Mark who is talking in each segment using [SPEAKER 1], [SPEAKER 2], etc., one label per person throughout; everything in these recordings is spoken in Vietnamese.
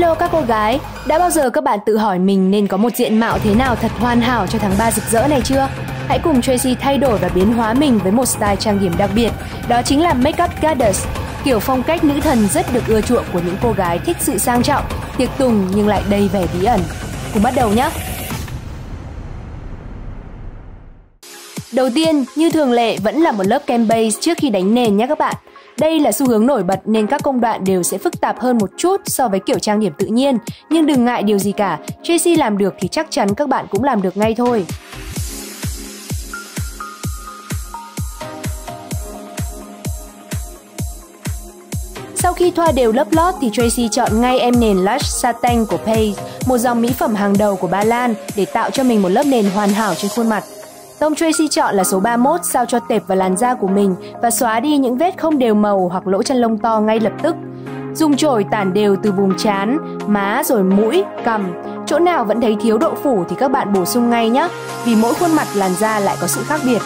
[SPEAKER 1] Hello các cô gái, đã bao giờ các bạn tự hỏi mình nên có một diện mạo thế nào thật hoàn hảo cho tháng 3 rực rỡ này chưa? Hãy cùng Tracy thay đổi và biến hóa mình với một style trang điểm đặc biệt, đó chính là Makeup Goddess, kiểu phong cách nữ thần rất được ưa chuộng của những cô gái thích sự sang trọng, tiệc tùng nhưng lại đầy vẻ bí ẩn. Cùng bắt đầu nhé! Đầu tiên, như thường lệ vẫn là một lớp kem base trước khi đánh nền nhé các bạn. Đây là xu hướng nổi bật nên các công đoạn đều sẽ phức tạp hơn một chút so với kiểu trang điểm tự nhiên. Nhưng đừng ngại điều gì cả, Tracy làm được thì chắc chắn các bạn cũng làm được ngay thôi. Sau khi thoa đều lớp lót thì Tracy chọn ngay em nền Lush Satin của Paige, một dòng mỹ phẩm hàng đầu của Ba Lan để tạo cho mình một lớp nền hoàn hảo trên khuôn mặt. Tông Tracy chọn là số 31 sao cho tệp vào làn da của mình và xóa đi những vết không đều màu hoặc lỗ chân lông to ngay lập tức. Dùng chổi tản đều từ vùng trán, má rồi mũi, cằm. Chỗ nào vẫn thấy thiếu độ phủ thì các bạn bổ sung ngay nhé, vì mỗi khuôn mặt làn da lại có sự khác biệt.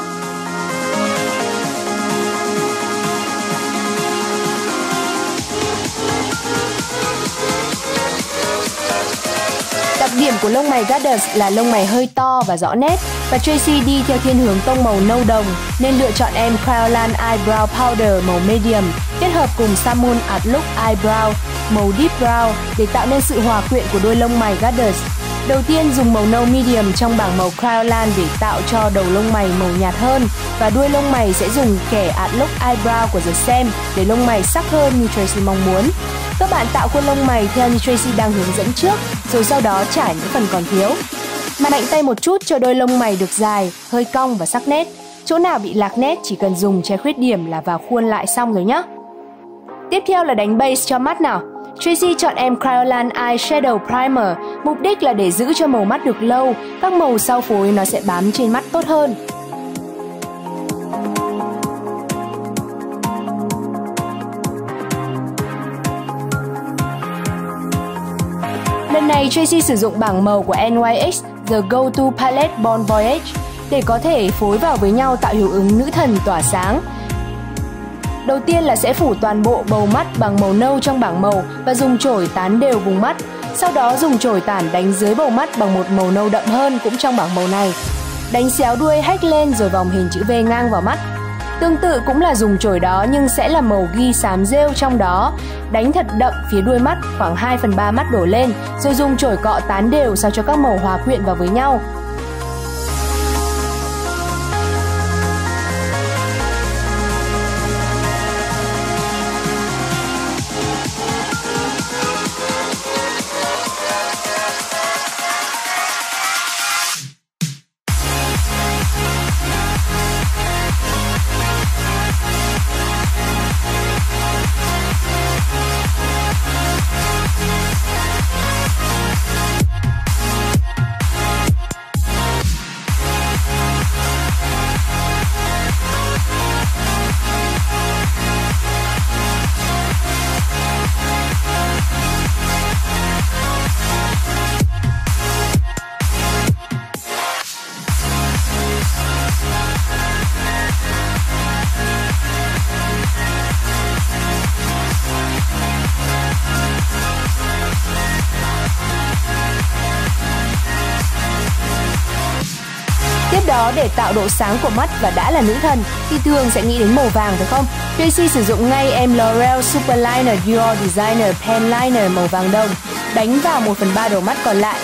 [SPEAKER 1] Đặc điểm của lông mày Goddess là lông mày hơi to và rõ nét, và Tracy đi theo thiên hướng tông màu nâu đồng nên lựa chọn em Kryolan Eyebrow Powder màu medium kết hợp cùng Salmon Art Look Eyebrow màu deep brown để tạo nên sự hòa quyện của đôi lông mày Goddess. Đầu tiên dùng màu nâu medium trong bảng màu Kryolan để tạo cho đầu lông mày màu nhạt hơn, và đuôi lông mày sẽ dùng kẻ Art Look Eyebrow của The Sam để lông mày sắc hơn như Tracy mong muốn. Các bạn tạo khuôn lông mày theo như Tracy đang hướng dẫn trước, rồi sau đó trải những phần còn thiếu. Mạnh tay một chút cho đôi lông mày được dài, hơi cong và sắc nét. Chỗ nào bị lạc nét chỉ cần dùng che khuyết điểm là vào khuôn lại xong rồi nhé. Tiếp theo là đánh base cho mắt nào. Tracy chọn em Kryolan Eyeshadow Primer, mục đích là để giữ cho màu mắt được lâu, các màu sau phối nó sẽ bám trên mắt tốt hơn. Lần này Tracy sử dụng bảng màu của NYX The Go-To Palette Bon Voyage để có thể phối vào với nhau tạo hiệu ứng nữ thần tỏa sáng. Đầu tiên là sẽ phủ toàn bộ bầu mắt bằng màu nâu trong bảng màu và dùng chổi tán đều vùng mắt. Sau đó dùng chổi tản đánh dưới bầu mắt bằng một màu nâu đậm hơn cũng trong bảng màu này. Đánh xéo đuôi hách lên rồi vòng hình chữ V ngang vào mắt. Tương tự cũng là dùng chổi đó nhưng sẽ là màu ghi xám rêu trong đó. Đánh thật đậm phía đuôi mắt khoảng 2/3 mắt đổ lên, rồi dùng chổi cọ tán đều sao cho các màu hòa quyện vào với nhau. Tiếp đó để tạo độ sáng của mắt và đã là nữ thần thì thường sẽ nghĩ đến màu vàng phải không? Tracy sử dụng ngay em L'Oreal Super Liner Dior Designer Pen Liner màu vàng đồng, đánh vào 1/3 đầu mắt còn lại.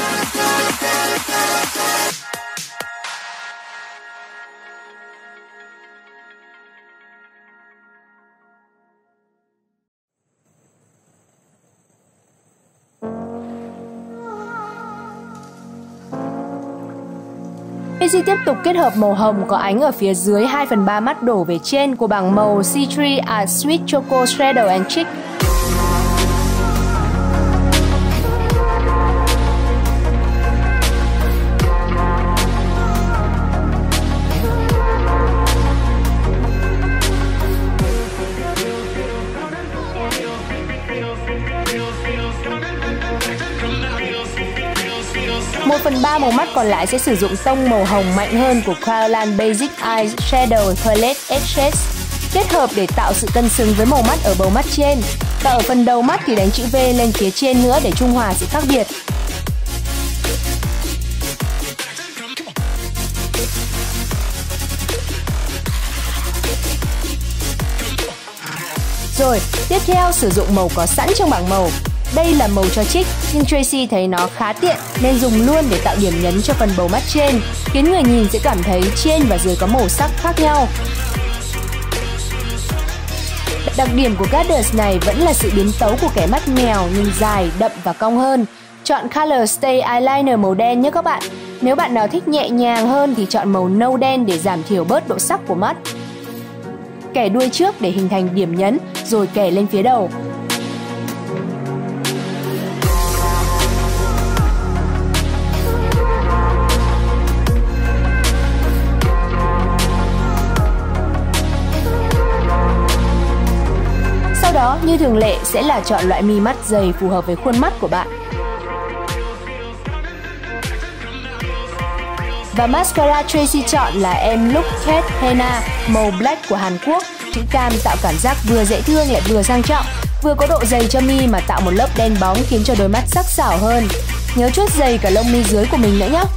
[SPEAKER 1] Tracy tiếp tục kết hợp màu hồng có ánh ở phía dưới 2/3 mắt đổ về trên của bảng màu C3 Art Sweet Choco Shadow and Cheek. Một 1/3 màu mắt còn lại sẽ sử dụng tông màu hồng mạnh hơn của Kryolan Basic Eyeshadow Toilette Edges kết hợp để tạo sự cân xứng với màu mắt ở bầu mắt trên. Và ở phần đầu mắt thì đánh chữ V lên phía trên nữa để trung hòa sự khác biệt. Rồi, tiếp theo sử dụng màu có sẵn trong bảng màu. Đây là màu cho trích, nhưng Tracy thấy nó khá tiện nên dùng luôn để tạo điểm nhấn cho phần bầu mắt trên, khiến người nhìn sẽ cảm thấy trên và dưới có màu sắc khác nhau. Đặc điểm của Gutters này vẫn là sự biến tấu của kẻ mắt mèo nhưng dài, đậm và cong hơn. Chọn Color Stay Eyeliner màu đen nhé các bạn. Nếu bạn nào thích nhẹ nhàng hơn thì chọn màu nâu đen để giảm thiểu bớt độ sắc của mắt. Kẻ đuôi trước để hình thành điểm nhấn, rồi kẻ lên phía đầu. Sau đó, như thường lệ sẽ là chọn loại mi mắt dày phù hợp với khuôn mắt của bạn. Và mascara Tracy chọn là em Look Cat Henna màu black của Hàn Quốc. Chữ cam tạo cảm giác vừa dễ thương lại vừa sang trọng, vừa có độ dày cho mi mà tạo một lớp đen bóng khiến cho đôi mắt sắc sảo hơn. Nhớ chuốt dày cả lông mi dưới của mình nữa nhé.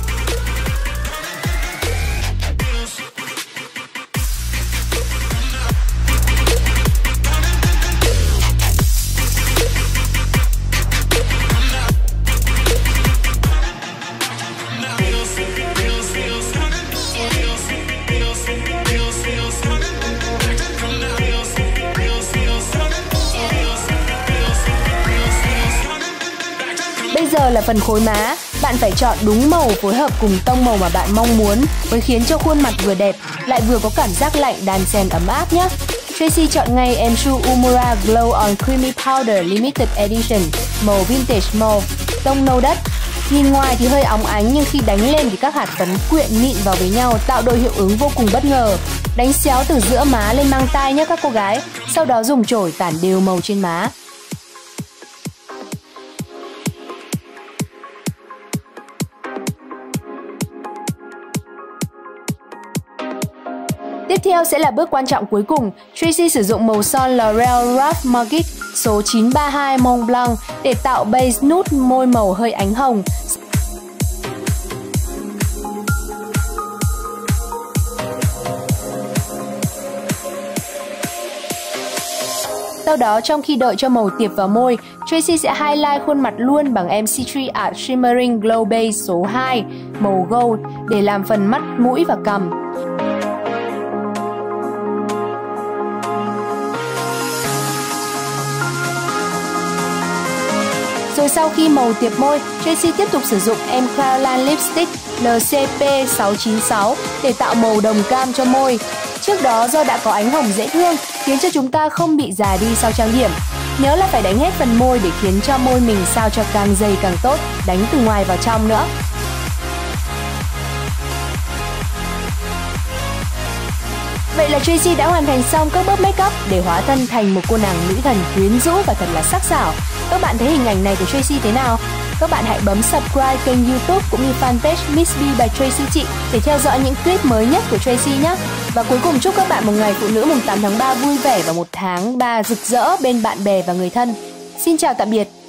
[SPEAKER 1] Bây giờ là phần khối má. Bạn phải chọn đúng màu phối hợp cùng tông màu mà bạn mong muốn mới khiến cho khuôn mặt vừa đẹp lại vừa có cảm giác lạnh đan xen ấm áp nhé. Tracy chọn ngay em Shu Uemura Glow On Creamy Powder Limited Edition màu Vintage Mauve, tông nâu đất. Nhìn ngoài thì hơi óng ánh nhưng khi đánh lên thì các hạt phấn quyện mịn vào với nhau tạo đôi hiệu ứng vô cùng bất ngờ. Đánh xéo từ giữa má lên mang tai nhé các cô gái, sau đó dùng chổi tản đều màu trên má. Tiếp theo sẽ là bước quan trọng cuối cùng. Tracy sử dụng màu son L'Oreal Ralph Magic số 932 Mont Blanc để tạo base nude môi màu hơi ánh hồng. Sau đó trong khi đợi cho màu tiệp vào môi, Tracy sẽ highlight khuôn mặt luôn bằng em C3 Art Shimmering Glow Base số 2 màu gold để làm phần mắt, mũi và cằm. Rồi sau khi màu tiệp môi, Tracy tiếp tục sử dụng em Kryolan Lipstick LCP696 để tạo màu đồng cam cho môi. Trước đó do đã có ánh hồng dễ thương khiến cho chúng ta không bị già đi sau trang điểm. Nhớ là phải đánh hết phần môi để khiến cho môi mình sao cho càng dày càng tốt, đánh từ ngoài vào trong nữa. Vậy là Tracy đã hoàn thành xong các bước make up để hóa thân thành một cô nàng nữ thần quyến rũ và thật là sắc sảo. Các bạn thấy hình ảnh này của Tracy thế nào? Các bạn hãy bấm subscribe kênh YouTube cũng như fanpage Miss B by Tracy chị để theo dõi những clip mới nhất của Tracy nhé. Và cuối cùng chúc các bạn một ngày phụ nữ mùng 8 tháng 3 vui vẻ và một tháng 3 rực rỡ bên bạn bè và người thân. Xin chào tạm biệt!